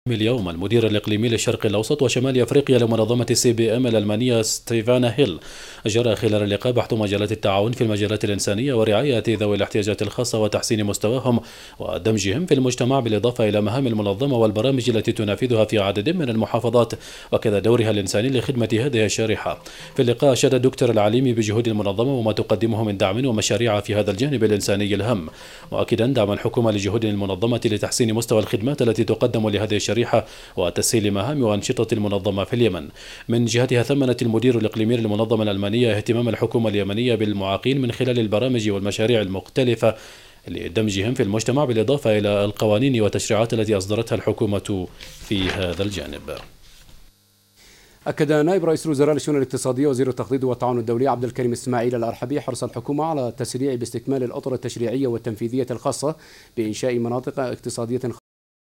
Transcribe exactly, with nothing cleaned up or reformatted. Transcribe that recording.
اليوم المدير الإقليمي للشرق الأوسط وشمال أفريقيا لمنظمة السي بي إم الألمانية ستيفانا هيل جرى خلال اللقاء بحث مجالات التعاون في المجالات الإنسانية ورعاية ذوي الاحتياجات الخاصة وتحسين مستواهم ودمجهم في المجتمع، بالإضافة إلى مهام المنظمة والبرامج التي تنفذها في عدد من المحافظات وكذا دورها الإنساني لخدمة هذه الشريحة. في اللقاء أشاد الدكتور العليمي بجهود المنظمة وما تقدمه من دعم ومشاريع في هذا الجانب الإنساني الهام، مؤكدا دعم الحكومة لجهود المنظمة لتحسين مستوى الخدمات التي تقدم لهذه الشريحة وتسهيل مهام وأنشطة المنظمة في اليمن. من جهتها ثمنت المدير الإقليمي للمنظمة الألمانية اهتمام الحكومة اليمنية بالمعاقين من خلال البرامج والمشاريع المختلفة لدمجهم في المجتمع، بالإضافة إلى القوانين والتشريعات التي أصدرتها الحكومة في هذا الجانب. أكد نائب رئيس الوزراء للشؤون الاقتصادية وزير التخطيط والتعاون الدولي عبد الكريم إسماعيل الأرحبي حرص الحكومة على التسريع باستكمال الأطر التشريعية والتنفيذية الخاصة بإنشاء مناطق اقتصادية